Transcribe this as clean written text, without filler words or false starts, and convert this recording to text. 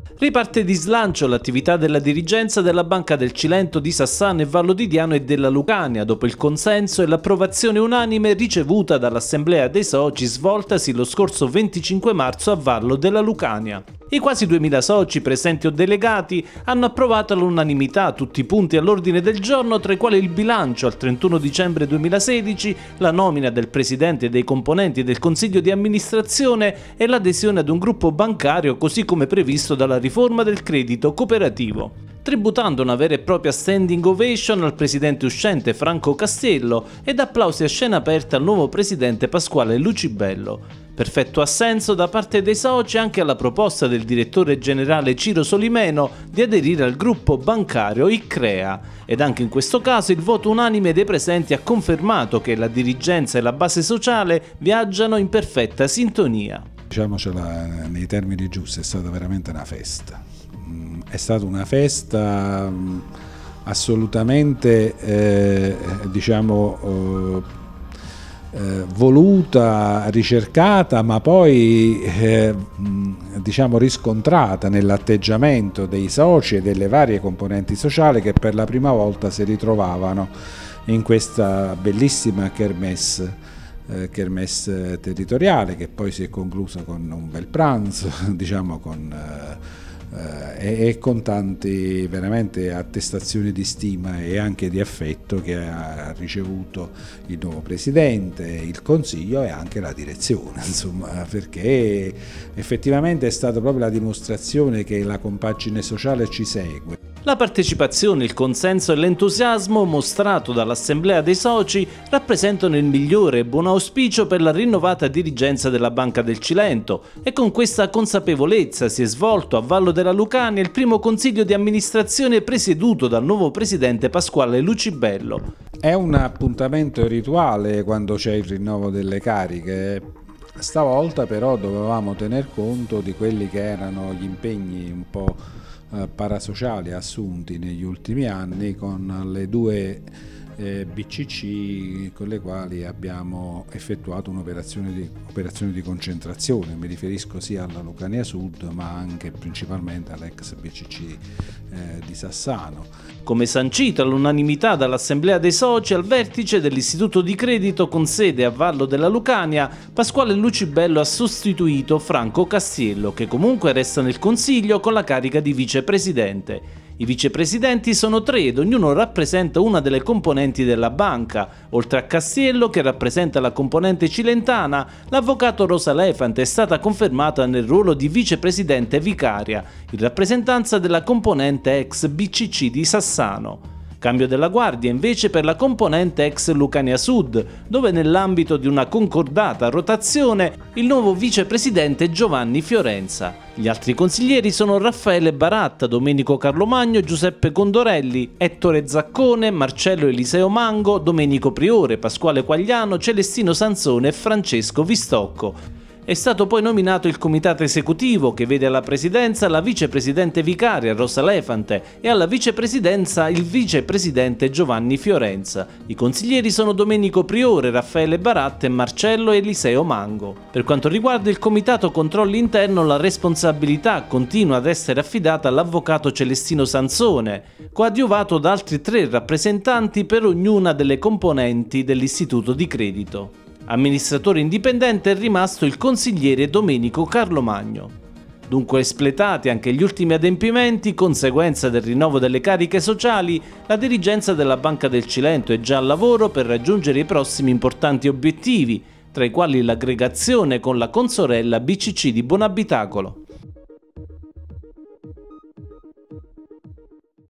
Riparte di slancio l'attività della dirigenza della Banca del Cilento di Sassano e Vallo di Diano e della Lucania dopo il consenso e l'approvazione unanime ricevuta dall'Assemblea dei Soci svoltasi lo scorso 25 marzo a Vallo della Lucania. I quasi 2000 soci presenti o delegati hanno approvato all'unanimità tutti i punti all'ordine del giorno, tra i quali il bilancio al 31 dicembre 2016, la nomina del presidente e dei componenti del consiglio di amministrazione e l'adesione ad un gruppo bancario così come previsto dalla riforma del credito cooperativo. Tributando una vera e propria standing ovation al presidente uscente Franco Castiello ed applausi a scena aperta al nuovo presidente Pasquale Lucibello. Perfetto assenso da parte dei soci anche alla proposta del direttore generale Ciro Solimeno di aderire al gruppo bancario ICCREA, ed anche in questo caso il voto unanime dei presenti ha confermato che la dirigenza e la base sociale viaggiano in perfetta sintonia. Diciamocela nei termini giusti, è stata veramente una festa. È stata una festa assolutamente voluta, ricercata, ma poi riscontrata nell'atteggiamento dei soci e delle varie componenti sociali che per la prima volta si ritrovavano in questa bellissima kermesse territoriale, che poi si è conclusa con un bel pranzo, e con tanti veramente attestazioni di stima e anche di affetto che ha ricevuto il nuovo presidente, il consiglio e anche la direzione, insomma, perché effettivamente è stata proprio la dimostrazione che la compagine sociale ci segue. La partecipazione, il consenso e l'entusiasmo mostrato dall'Assemblea dei Soci rappresentano il migliore e buon auspicio per la rinnovata dirigenza della Banca del Cilento, e con questa consapevolezza si è svolto a Vallo della Lucania il primo consiglio di amministrazione presieduto dal nuovo presidente Pasquale Lucibello. È un appuntamento rituale quando c'è il rinnovo delle cariche. Stavolta però dovevamo tener conto di quelli che erano gli impegni un po' parasociali assunti negli ultimi anni con le due BCC con le quali abbiamo effettuato un'operazione di concentrazione. Mi riferisco sia alla Lucania Sud ma anche principalmente all'ex BCC di Sassano. Come sancito all'unanimità dall'Assemblea dei Soci, al vertice dell'Istituto di Credito con sede a Vallo della Lucania, Pasquale Lucibello ha sostituito Franco Castiello, che comunque resta nel Consiglio con la carica di vicepresidente. I vicepresidenti sono 3 ed ognuno rappresenta una delle componenti della banca. Oltre a Castiello, che rappresenta la componente cilentana, l'avvocato Rosa Elefante è stata confermata nel ruolo di vicepresidente vicaria, in rappresentanza della componente ex BCC di Sassano. Cambio della guardia invece per la componente ex Lucania Sud, dove nell'ambito di una concordata rotazione il nuovo vicepresidente è Giovanni Fiorenza. Gli altri consiglieri sono Raffaele Baratta, Domenico Carlomagno, Giuseppe Condorelli, Ettore Zaccone, Marcello Eliseo Mango, Domenico Priore, Pasquale Quagliano, Celestino Sansone e Francesco Vistocco. È stato poi nominato il comitato esecutivo, che vede alla presidenza la vicepresidente vicaria Rosa Elefante e alla vicepresidenza il vicepresidente Giovanni Fiorenza. I consiglieri sono Domenico Priore, Raffaele Baratta e Marcello Eliseo Mango. Per quanto riguarda il comitato controllo interno, la responsabilità continua ad essere affidata all'avvocato Celestino Sansone, coadiuvato da altri 3 rappresentanti per ognuna delle componenti dell'Istituto di Credito. Amministratore indipendente è rimasto il consigliere Domenico Carlomagno. Dunque espletati anche gli ultimi adempimenti, conseguenza del rinnovo delle cariche sociali, la dirigenza della Banca del Cilento è già al lavoro per raggiungere i prossimi importanti obiettivi, tra i quali l'aggregazione con la consorella BCC di Bonabitacolo.